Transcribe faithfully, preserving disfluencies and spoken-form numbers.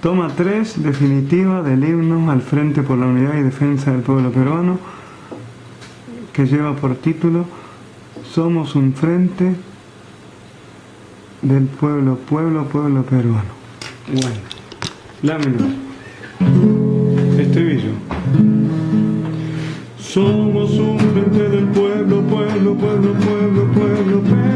Toma tres definitiva del himno al Frente por la Unidad y Defensa del Pueblo Peruano, que lleva por título Somos un frente del pueblo, pueblo, pueblo peruano. Bueno, la menor. Estribillo. Somos un frente del pueblo, pueblo, pueblo, pueblo, pueblo, pueblo.